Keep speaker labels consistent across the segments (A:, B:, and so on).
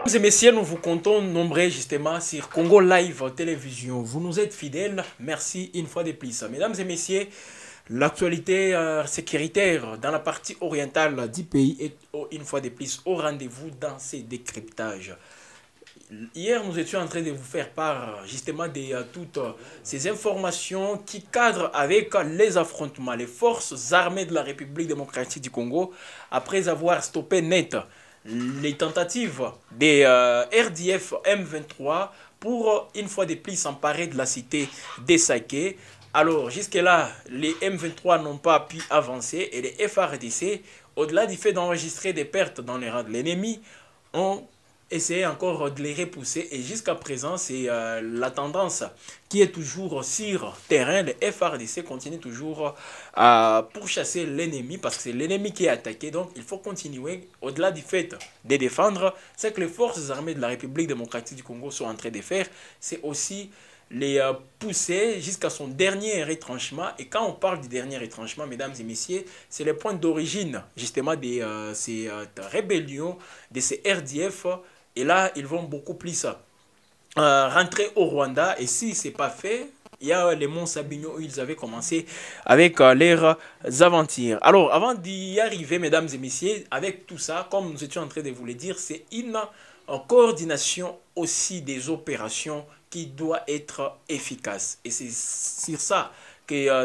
A: Mesdames et messieurs, nous vous comptons nombreux justement sur Congo Live Télévision. Vous nous êtes fidèles, merci une fois de plus. Mesdames et messieurs, l'actualité sécuritaire dans la partie orientale du pays est une fois de plus au rendez-vous dans ces décryptages. Hier, nous étions en train de vous faire part justement de toutes ces informations qui cadrent avec les affrontements. Les forces armées de la République démocratique du Congo, après avoir stoppé net les tentatives des RDF M23 pour une fois de plus s'emparer de la cité d'Essaké. Alors jusque-là, les M23 n'ont pas pu avancer et les FARDC, au-delà du fait d'enregistrer des pertes dans les rangs de l'ennemi, ont essayé encore de les repousser et jusqu'à présent c'est la tendance qui est toujours sur terrain. Les FARDC continuent toujours à pourchasser l'ennemi parce que c'est l'ennemi qui est attaqué, donc il faut continuer au-delà du fait de défendre. C'est que les forces armées de la République démocratique du Congo sont en train de faire, c'est aussi les pousser jusqu'à son dernier retranchement. Et quand on parle du dernier retranchement, mesdames et messieurs, c'est le point d'origine justement de ces rébellions, de ces RDF. Et là, ils vont beaucoup plus rentrer au Rwanda. Et si ce n'est pas fait, il y a les monts Sabinyo où ils avaient commencé avec leurs aventures. Alors, avant d'y arriver, mesdames et messieurs, avec tout ça, comme nous étions en train de vous le dire, c'est une coordination aussi des opérations qui doit être efficace. Et c'est sur ça que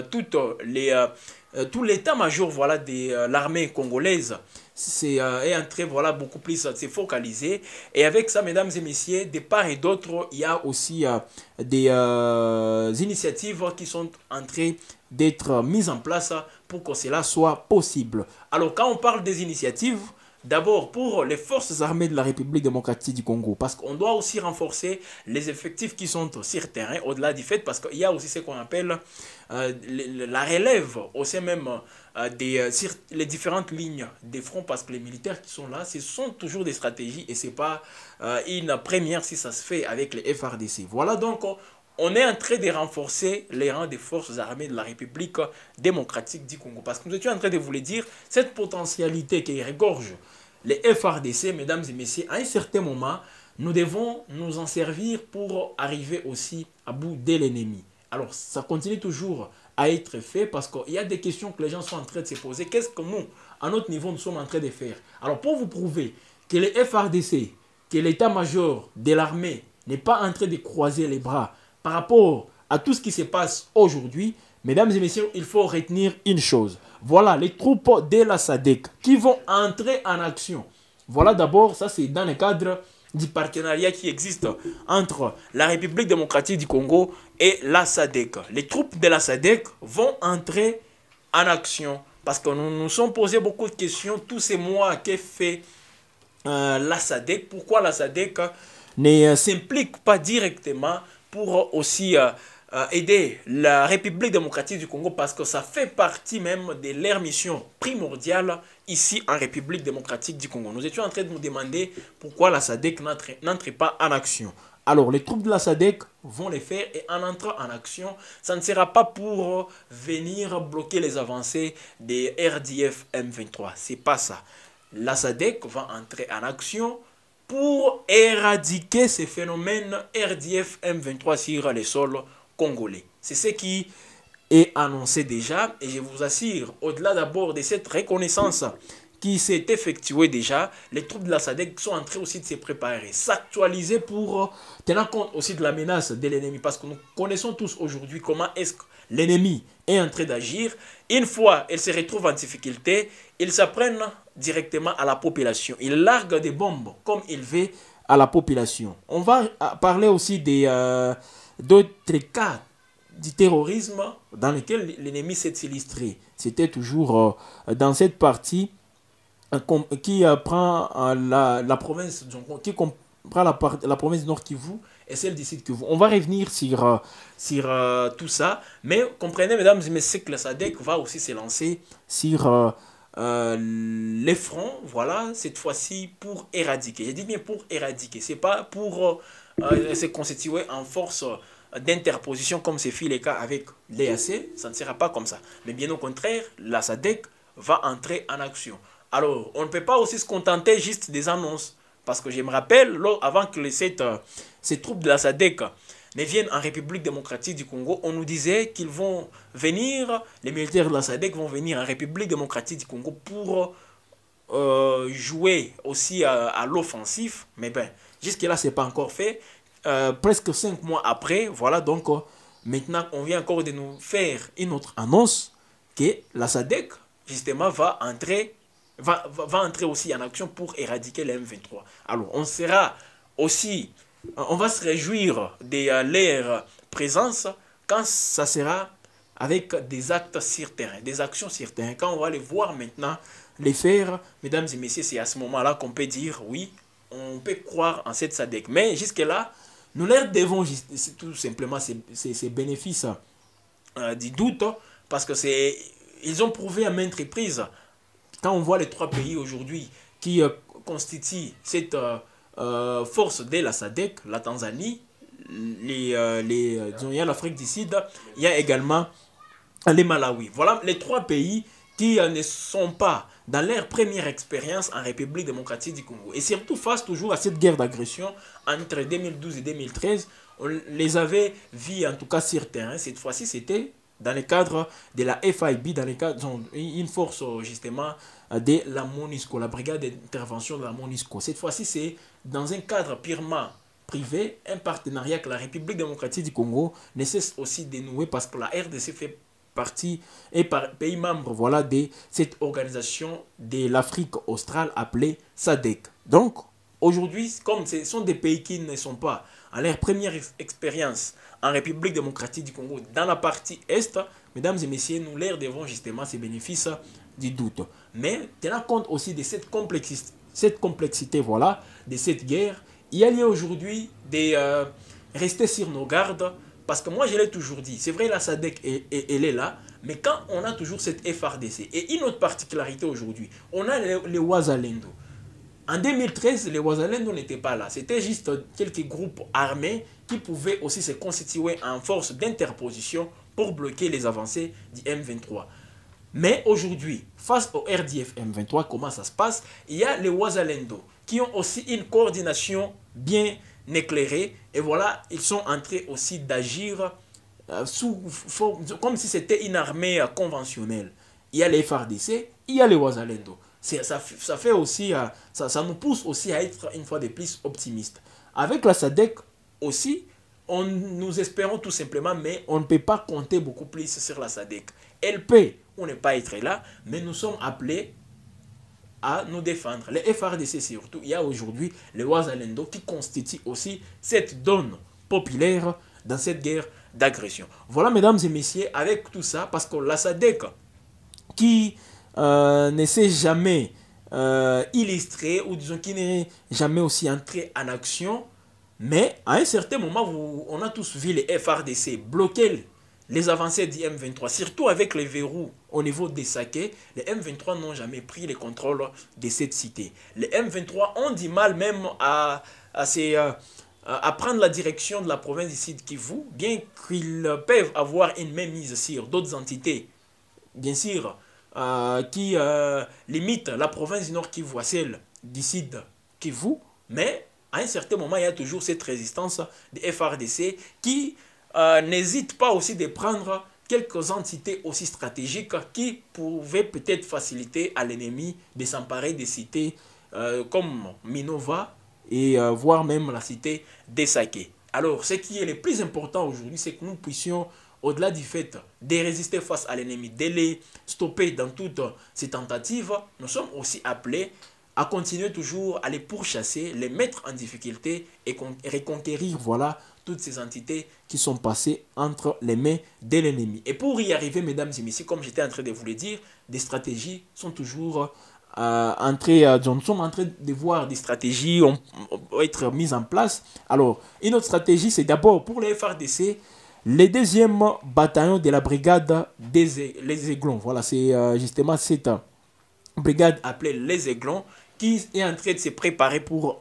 A: tout l'état-major voilà, de l'armée congolaise est en train voilà, beaucoup plus de se focaliser. Et avec ça, mesdames et messieurs, de part et d'autre, il y a aussi des initiatives qui sont en train d'être mises en place pour que cela soit possible. Alors, quand on parle des initiatives, d'abord pour les forces armées de la République démocratique du Congo, parce qu'on doit aussi renforcer les effectifs qui sont sur terrain, au-delà du fait, parce qu'il y a aussi ce qu'on appelle la relève au sein même sur les différentes lignes des fronts, parce que les militaires qui sont là, ce sont toujours des stratégies et ce n'est pas une première si ça se fait avec les FARDC. Voilà donc, on est en train de renforcer les rangs des forces armées de la République démocratique du Congo. Parce que nous étions en train de vous le dire, cette potentialité qui regorge les FARDC, mesdames et messieurs, à un certain moment, nous devons nous en servir pour arriver aussi à bout de l'ennemi. Alors, ça continue toujours à être fait parce qu'il y a des questions que les gens sont en train de se poser. Qu'est-ce que nous, à notre niveau, nous sommes en train de faire? Alors, pour vous prouver que les FARDC, que l'état-major de l'armée n'est pas en train de croiser les bras par rapport à tout ce qui se passe aujourd'hui, mesdames et messieurs, il faut retenir une chose. Voilà les troupes de la SADC qui vont entrer en action. Voilà d'abord, ça c'est dans le cadre du partenariat qui existe entre la République démocratique du Congo et la SADC. Les troupes de la SADC vont entrer en action parce que nous nous sommes posé beaucoup de questions tous ces mois qu'a fait la SADC. Pourquoi la SADC ne s'implique pas directement pour aussi aider la République démocratique du Congo, parce que ça fait partie même de leur mission primordiale ici en République démocratique du Congo. Nous étions en train de nous demander pourquoi la SADC n'entre pas en action. Alors, les troupes de la SADC vont les faire et en entrant en action, ça ne sera pas pour venir bloquer les avancées des RDF M23. C'est pas ça. La SADC va entrer en action pour éradiquer ces phénomènes RDF M23 sur les sols congolais. C'est ce qui est annoncé déjà et je vous assure, au-delà d'abord de cette reconnaissance qui s'est effectuée déjà, les troupes de la SADC sont en train aussi de se préparer, s'actualiser pour tenir compte aussi de la menace de l'ennemi, parce que nous connaissons tous aujourd'hui comment est-ce que l'ennemi est en train d'agir. Une fois il se retrouve en difficulté, ils s'apprennent directement à la population. Ils larguent des bombes comme il veut à la population. On va parler aussi d'autres cas du terrorisme dans lesquels l'ennemi s'est illustré. C'était toujours dans cette partie qui prend la province, qui comprend la province du Nord Kivu et celle du Sud Kivu. On va revenir sur tout ça, mais comprenez, mesdames et messieurs, que la SADC va aussi se lancer sur les fronts, voilà, cette fois-ci pour éradiquer. Je dis bien pour éradiquer, c'est pas pour se constituer en force d'interposition comme c'est fait le cas avec l'EAC, ça ne sera pas comme ça. Mais bien au contraire, la SADC va entrer en action. Alors, on ne peut pas aussi se contenter juste des annonces. Parce que je me rappelle, avant que ces troupes de la SADC ne viennent en République démocratique du Congo, on nous disait qu'ils vont venir, les militaires de la SADC vont venir en République démocratique du Congo pour jouer aussi à l'offensif. Mais ben, jusque-là, ce n'est pas encore fait. Presque 5 mois après, voilà, donc maintenant, on vient encore de nous faire une autre annonce que la SADC, justement, va entrer aussi en action pour éradiquer les M23. Alors, on va se réjouir de leur présence quand ça sera avec des actes sur terrain, des actions sur terrain. Quand on va les voir maintenant, les faire, mesdames et messieurs, c'est à ce moment-là qu'on peut dire, oui, on peut croire en cette SADC. Mais jusque-là, nous leur devons tout simplement ces bénéfices du doute, parce que ils ont prouvé à maintes reprises. Quand on voit les 3 pays aujourd'hui qui constituent cette force de la SADC, la Tanzanie, il y a l'Afrique du Sud, il y a également les Malawi. Voilà les 3 pays qui ne sont pas dans leur première expérience en République démocratique du Congo. Et surtout face toujours à cette guerre d'agression entre 2012 et 2013, on les avait vus en tout cas sur terrain. Cette fois-ci, c'était dans le cadre de la FIB, dans le cadre d'une force justement de la MONUSCO, la brigade d'intervention de la MONUSCO. Cette fois-ci, c'est dans un cadre purement privé, un partenariat que la République démocratique du Congo ne cesse aussi de nouer parce que la RDC fait partie et pays membre, voilà, de cette organisation de l'Afrique australe appelée SADC. Donc, aujourd'hui, comme ce sont des pays qui ne sont pas à leur première expérience en République démocratique du Congo, dans la partie Est, mesdames et messieurs, nous leur devons justement ces bénéfices du doute. Mais tenant compte aussi de cette complexité, voilà, de cette guerre, il y a lieu aujourd'hui de rester sur nos gardes. Parce que moi, je l'ai toujours dit, c'est vrai, la SADC, elle est là, mais quand on a toujours cette FRDC, et une autre particularité aujourd'hui, on a les Wazalendo. En 2013, les Wazalendo n'étaient pas là. C'était juste quelques groupes armés qui pouvaient aussi se constituer en force d'interposition pour bloquer les avancées du M23. Mais aujourd'hui, face au RDF M23, comment ça se passe? Il y a les Wazalendo qui ont aussi une coordination bien éclairés, et voilà, ils sont en train aussi d'agir comme si c'était une armée conventionnelle. Il y a les FARDC, il y a les Wazalendo. Ça fait aussi, ça nous pousse aussi à être une fois de plus optimistes. Avec la SADC aussi, nous espérons tout simplement, mais on ne peut pas compter beaucoup plus sur la SADC. Elle peut ou ne pas être là, mais nous sommes appelés à nous défendre. Les FRDC surtout, il y a aujourd'hui les Wazalendo qui constituent aussi cette donne populaire dans cette guerre d'agression. Voilà, mesdames et messieurs, avec tout ça, parce que la SADC qui ne s'est jamais illustrée, ou disons qui n'est jamais aussi entrée en action, mais à un certain moment, on a tous vu les FRDC bloquer les avancées du M23, surtout avec les verrous au niveau des Saké. Les M23 n'ont jamais pris le contrôle de cette cité. Les M23 ont du mal même à prendre la direction de la province du Sud Kivu, bien qu'ils peuvent avoir une même mise sur d'autres entités, bien sûr, qui limitent la province du Nord Kivu à celle du Sud Kivu, mais à un certain moment, il y a toujours cette résistance des FRDC qui n'hésite pas aussi de prendre quelques entités aussi stratégiques qui pouvaient peut-être faciliter à l'ennemi de s'emparer des cités comme Minova et voire même la cité d'Essaké. Alors, ce qui est le plus important aujourd'hui, c'est que nous puissions, au-delà du fait de résister face à l'ennemi, de les stopper dans toutes ces tentatives, nous sommes aussi appelés à continuer toujours à les pourchasser, les mettre en difficulté et reconquérir, voilà, toutes ces entités qui sont passées entre les mains de l'ennemi. Et pour y arriver, mesdames et messieurs, comme j'étais en train de vous le dire, des stratégies sont toujours nous sommes en train de voir des stratégies être mises en place. Alors, une autre stratégie, c'est d'abord pour les FRDC, les 2e bataillons de la brigade les Aiglons. Voilà, c'est justement cette brigade appelée les Aiglons qui est en train de se préparer pour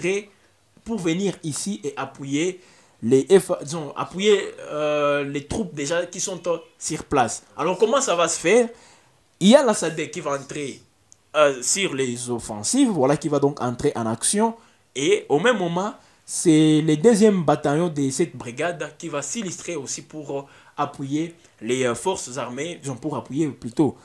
A: venir ici et appuyer les troupes déjà qui sont sur place. Alors comment ça va se faire? Il y a la SADC qui va entrer sur les offensives, voilà, qui va donc entrer en action. Et au même moment, c'est le deuxième bataillon de cette brigade qui va s'illustrer aussi pour appuyer les forces armées, pour appuyer plutôt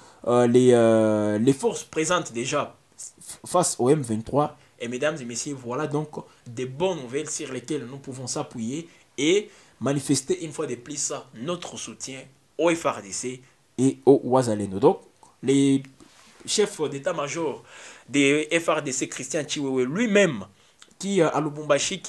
A: les forces présentes déjà face au M23. Et mesdames et messieurs, voilà donc des bonnes nouvelles sur lesquelles nous pouvons s'appuyer et manifester une fois de plus notre soutien au FARDC et au Wazalendo. Donc, les chefs d'état-major des FARDC, Christian Chiwewe, lui-même, qui à Lubumbashi,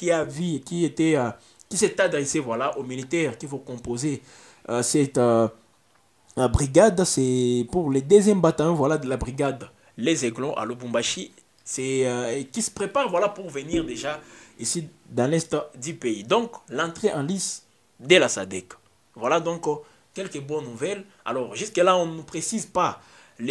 A: qui s'est adressé voilà, aux militaires qui vont composer cette brigade. C'est pour le deuxième bataillon voilà, de la brigade Les Aiglons à Lubumbashi, qui se prépare voilà, pour venir déjà ici dans l'est du pays. Donc, l'entrée en lice de la SADC. Voilà donc quelques bonnes nouvelles. Alors, jusque-là, on ne précise pas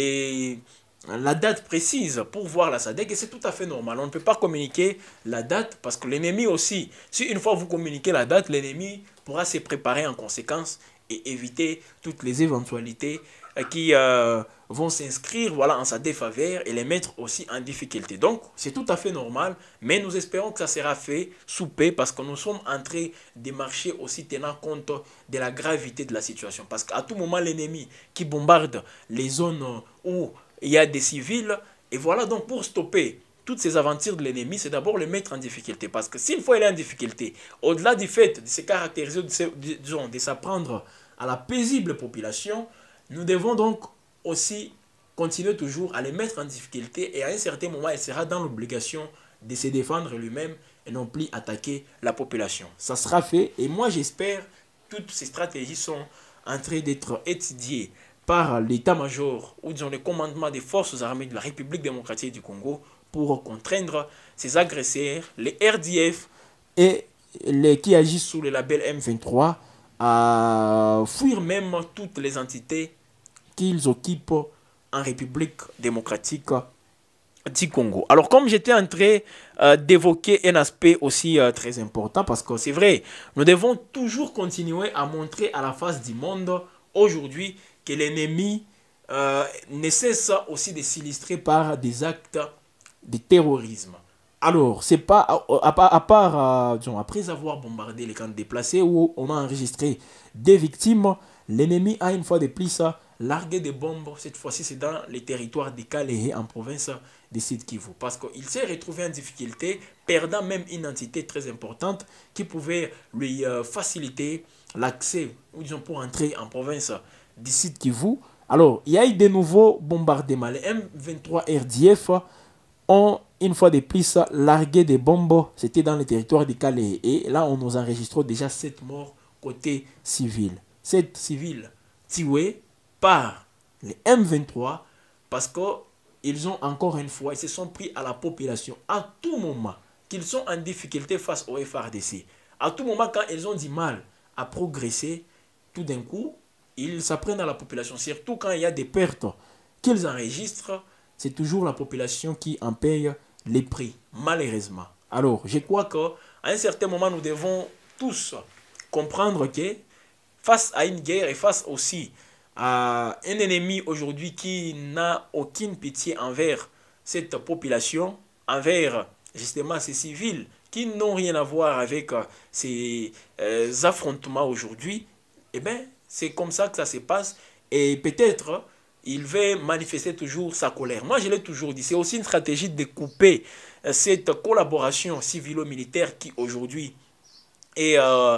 A: la date précise pour voir la SADC et c'est tout à fait normal. On ne peut pas communiquer la date parce que l'ennemi aussi, si une fois vous communiquez la date, l'ennemi pourra se préparer en conséquence et éviter toutes les éventualités qui vont s'inscrire voilà, en sa défaveur et les mettre aussi en difficulté. Donc, c'est tout à fait normal, mais nous espérons que ça sera fait sous paix parce que nous sommes en train de marcher aussi tenant compte de la gravité de la situation. Parce qu'à tout moment, l'ennemi qui bombarde les zones où il y a des civils, et voilà donc pour stopper toutes ces aventures de l'ennemi, c'est d'abord le mettre en difficulté. Parce que s'il faut aller en difficulté, au-delà du fait de se caractériser, de s'apprendre à la paisible population, nous devons donc aussi continuer toujours à les mettre en difficulté et à un certain moment, il sera dans l'obligation de se défendre lui-même et non plus attaquer la population. Ça sera fait et moi j'espère que toutes ces stratégies sont en train d'être étudiées par l'état-major ou disons le commandement des forces armées de la République démocratique du Congo pour contraindre ces agresseurs, les RDF et les qui agissent sous le label M23 à fuir même toutes les entités qu'ils occupent en République démocratique du Congo. Alors comme j'étais en train d'évoquer un aspect aussi très important, parce que c'est vrai, nous devons toujours continuer à montrer à la face du monde aujourd'hui que l'ennemi ne cesse aussi de s'illustrer par des actes de terrorisme. Alors, c'est pas à part disons, après avoir bombardé les camps déplacés où on a enregistré des victimes, l'ennemi a une fois de plus largué des bombes. Cette fois-ci, c'est dans les territoires de Kalehe en province de Sud Kivu. Parce qu'il s'est retrouvé en difficulté, perdant même une entité très importante qui pouvait lui faciliter l'accès, ou disons pour entrer en province du Sud Kivu. Alors, il y a eu de nouveaux bombardements. Les M23 RDF ont une fois de plus largué des bombes. C'était dans le territoire de Calais. Et là, on nous enregistre déjà 7 morts côté civil. 7 civils tués par les M23 parce qu'ils ont encore une fois, ils se sont pris à la population à tout moment qu'ils sont en difficulté face au FARDC. À tout moment, quand ils ont du mal à progresser, tout d'un coup, ils s'apprennent à la population. Surtout quand il y a des pertes qu'ils enregistrent, c'est toujours la population qui en paye les prix, malheureusement. Alors, je crois qu'à un certain moment, nous devons tous comprendre que face à une guerre et face aussi à un ennemi aujourd'hui qui n'a aucune pitié envers cette population, envers justement ces civils qui n'ont rien à voir avec ces affrontements aujourd'hui, eh bien, c'est comme ça que ça se passe. Et peut-être il va manifester toujours sa colère. Moi, je l'ai toujours dit, c'est aussi une stratégie de couper cette collaboration civilo-militaire qui aujourd'hui est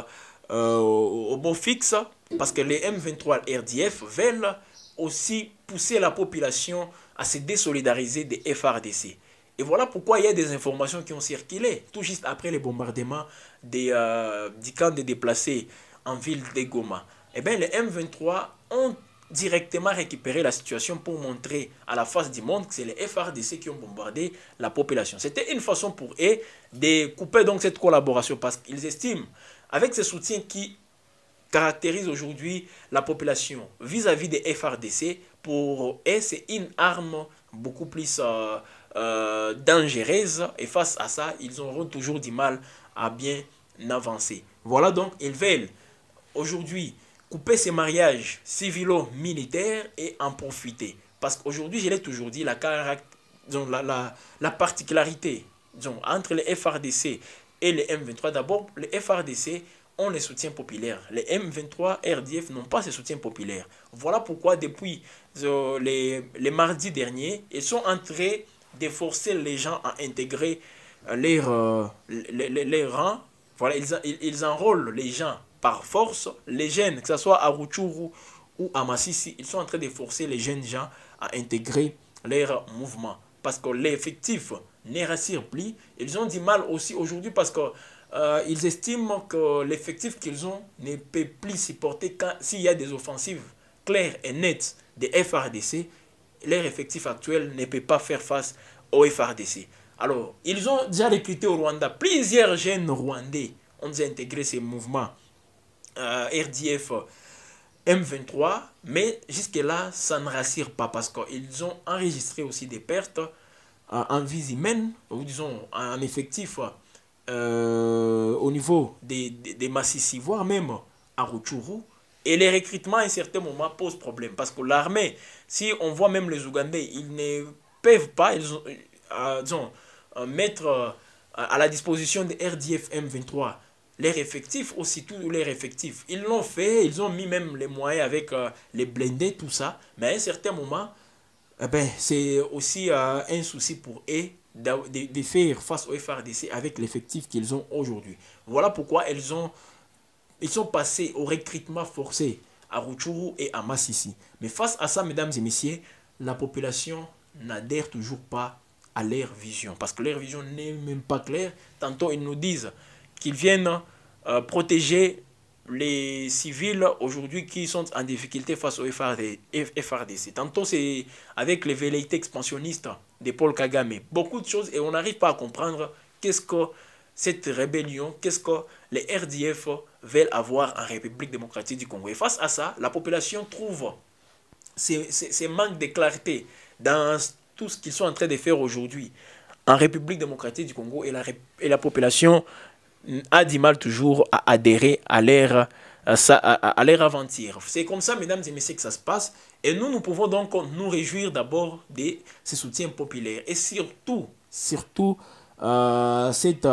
A: au beau fixe, parce que les M23 RDF veulent aussi pousser la population à se désolidariser des FARDC. Et voilà pourquoi il y a des informations qui ont circulé, tout juste après les bombardements du camp de déplacés en ville de Goma. Eh bien, les M23 ont directement récupéré la situation pour montrer à la face du monde que c'est les FARDC qui ont bombardé la population. C'était une façon pour eux de couper donc cette collaboration parce qu'ils estiment, avec ce soutien qui caractérise aujourd'hui la population vis-à-vis des FARDC, pour eux, c'est une arme beaucoup plus dangereuse et face à ça, ils auront toujours du mal à bien avancer. Voilà donc, ils veulent aujourd'hui couper ces mariages civilo-militaires et en profiter. Parce qu'aujourd'hui, je l'ai toujours dit, la particularité disons, entre les FRDC et les M23, d'abord, les FRDC ont les soutiens populaires. Les M23 RDF n'ont pas ces soutiens populaires. Voilà pourquoi depuis les mardis derniers, ils sont en train de forcer les gens à intégrer les rangs. Voilà, ils enrôlent les gens par force. Les jeunes, que ce soit à Rutshuru ou à Massissi, ils sont en train de forcer les jeunes gens à intégrer leur mouvement. Parce que l'effectif ne rassure plus. Ils ont du mal aussi aujourd'hui parce que ils estiment que l'effectif qu'ils ont ne peut plus supporter s'il y a des offensives claires et nettes des FRDC. Leur effectif actuel ne peut pas faire face au FRDC. Alors, ils ont déjà recruté au Rwanda. Plusieurs jeunes Rwandais ont déjà intégré ces mouvements RDF M23, mais jusque-là, ça ne rassure pas parce qu'ils ont enregistré aussi des pertes en vies humaines, ou disons en effectif au niveau des Massissi, voire même à Rutshuru. Et les recrutements à un certain moment posent problème parce que l'armée, si on voit même les Ougandais, ils ne peuvent pas disons, mettre à la disposition des RDF M23 leurs effectifs, aussitôt leurs effectifs. Ils l'ont fait, ils ont mis même les moyens avec les blindés, tout ça. Mais à un certain moment, eh ben, c'est aussi un souci pour eux de faire face au FRDC avec l'effectif qu'ils ont aujourd'hui. Voilà pourquoi ils sont passés au recrutement forcé à Rutshuru et à Massissi. Mais face à ça, mesdames et messieurs, la population n'adhère toujours pas à leur vision. Parce que leur vision n'est même pas claire. Tantôt, ils nous disent qu'ils viennent protéger les civils aujourd'hui qui sont en difficulté face au FRDC. Tantôt, c'est avec les velléités expansionnistes de Paul Kagame. Beaucoup de choses et on n'arrive pas à comprendre qu'est-ce que cette rébellion, qu'est-ce que les RDF veulent avoir en République démocratique du Congo. Et face à ça, la population trouve ces manques de clarté dans tout ce qu'ils sont en train de faire aujourd'hui en République démocratique du Congo et la population a du mal toujours à adhérer à leur aventure. C'est comme ça, mesdames et messieurs, que ça se passe. Et nous pouvons donc nous réjouir d'abord de ces soutiens populaires. Et surtout cette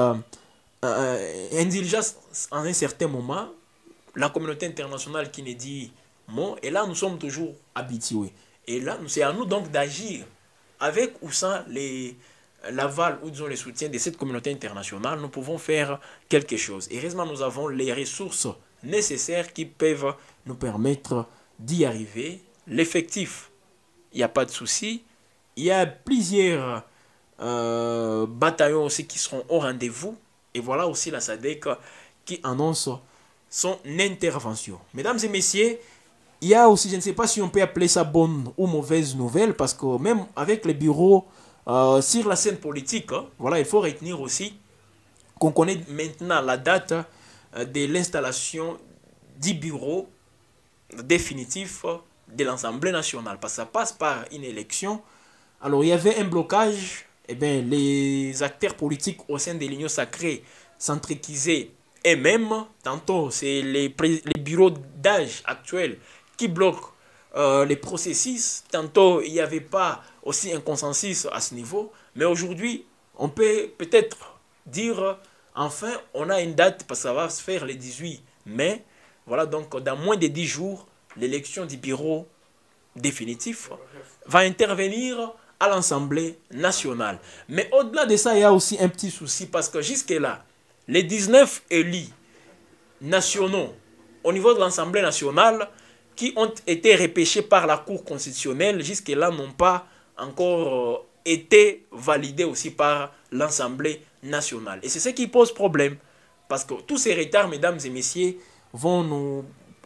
A: indulgence en un certain moment, la communauté internationale qui ne dit mot, et là nous sommes toujours habitués. Et là, c'est à nous donc d'agir avec ou sans l'aval ou disons les soutiens de cette communauté internationale. Nous pouvons faire quelque chose. Et heureusement, nous avons les ressources nécessaires qui peuvent nous permettre d'y arriver. L'effectif, il n'y a pas de souci. Il y a plusieurs bataillons aussi qui seront au rendez-vous. Et voilà aussi la SADC qui annonce son intervention. Mesdames et messieurs, il y a aussi, je ne sais pas si on peut appeler ça bonne ou mauvaise nouvelle, parce que même avec les bureaux sur la scène politique, voilà, il faut retenir aussi qu'on connaît maintenant la date de l'installation du bureau définitif de l'Assemblée nationale, parce que ça passe par une élection. Alors il y avait un blocage, et bien les acteurs politiques au sein de l'Union sacrée s'entrequisaient eux-mêmes. Tantôt c'est les bureaux d'âge actuels qui bloquent les processus. Tantôt il n'y avait pas aussi un consensus à ce niveau. Mais aujourd'hui, on peut peut-être dire, enfin, on a une date, parce que ça va se faire le 18 mai. Voilà, donc dans moins de 10 jours, l'élection du bureau définitif va intervenir à l'Assemblée nationale. Mais au-delà de ça, il y a aussi un petit souci, parce que jusque-là, les 19 élus nationaux au niveau de l'Assemblée nationale qui ont été repêchés par la Cour constitutionnelle, jusque-là n'ont pas encore été validés aussi par l'Assemblée nationale. Et c'est ce qui pose problème, parce que tous ces retards, mesdames et messieurs, vont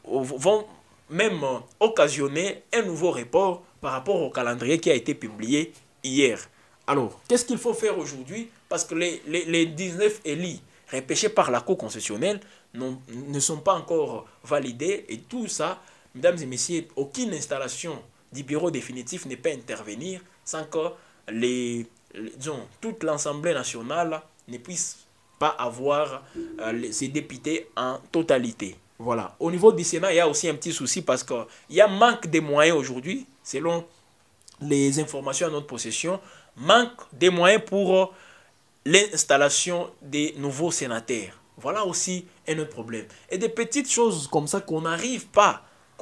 A: même occasionner un nouveau report par rapport au calendrier qui a été publié hier. Alors, qu'est-ce qu'il faut faire aujourd'hui? Parce que les 19 élus repêchés par la Cour constitutionnelle ne sont pas encore validés. Et tout ça, mesdames et messieurs, aucune installation du bureau définitif ne peut intervenir sans que disons, toute l'Assemblée nationale ne puisse pas avoir ses députés en totalité. Voilà. Au niveau du Sénat, il y a aussi un petit souci parce qu'il y a manque de moyens aujourd'hui, selon les informations à notre possession, manque de moyens pour l'installation des nouveaux sénateurs. Voilà aussi un autre problème. Et des petites choses comme ça qu'on n'arrive pas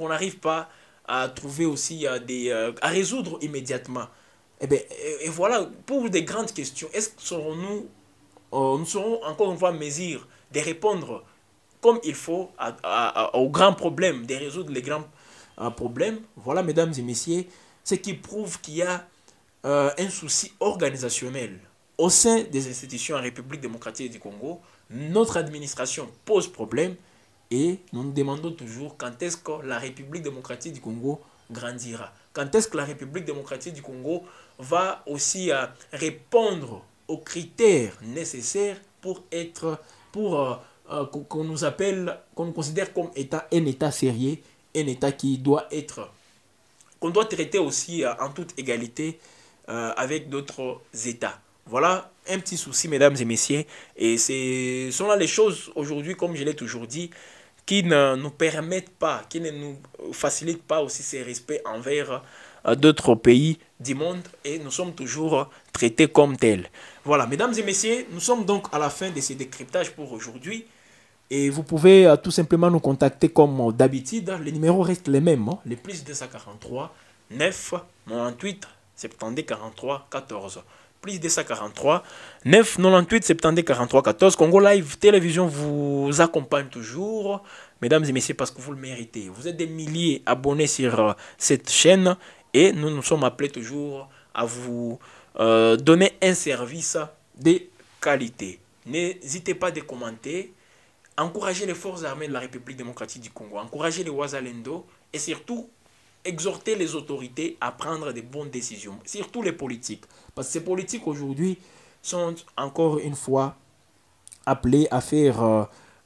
A: à trouver aussi à résoudre immédiatement. Et, bien, et voilà, pour des grandes questions, est-ce que nous serons encore une fois en mesure de répondre comme il faut aux grands problèmes, de résoudre les grands problèmes? Voilà, mesdames et messieurs, ce qui prouve qu'il y a un souci organisationnel au sein des institutions en République démocratique du Congo. Notre administration pose problème et nous nous demandons toujours quand est-ce que la République démocratique du Congo grandira. Quand est-ce que la République démocratique du Congo va aussi répondre aux critères nécessaires pour être, qu'on nous appelle, qu'on nous considère comme état, un état sérieux, un état qui doit être, qu'on doit traiter aussi en toute égalité avec d'autres états. Voilà un petit souci, mesdames et messieurs. Et ce sont là les choses aujourd'hui, comme je l'ai toujours dit, qui ne nous permettent pas, qui ne nous facilitent pas aussi ces respects envers d'autres pays du monde. Et nous sommes toujours traités comme tels. Voilà, mesdames et messieurs, nous sommes donc à la fin de ce décryptage pour aujourd'hui. Et vous pouvez tout simplement nous contacter comme d'habitude. Les numéros restent les mêmes. Hein? Les plus 243 9 98 70 43 14. Plus 243 9 98 70 43 14. Congo Live Télévision vous accompagne toujours, mesdames et messieurs, parce que vous le méritez. Vous êtes des milliers abonnés sur cette chaîne et nous nous sommes appelés toujours à vous donner un service de qualité. N'hésitez pas à commenter, encourager les forces armées de la République démocratique du Congo, encourager les Wazalendo et surtout exhorter les autorités à prendre des bonnes décisions, surtout les politiques. Parce que ces politiques aujourd'hui sont encore une fois appelés à faire,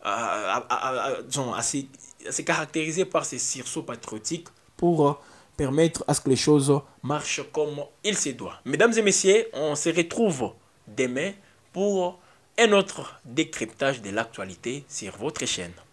A: à se caractériser par ces sursauts patriotiques pour permettre à ce que les choses marchent comme il se doit. Mesdames et messieurs, on se retrouve demain pour un autre décryptage de l'actualité sur votre chaîne.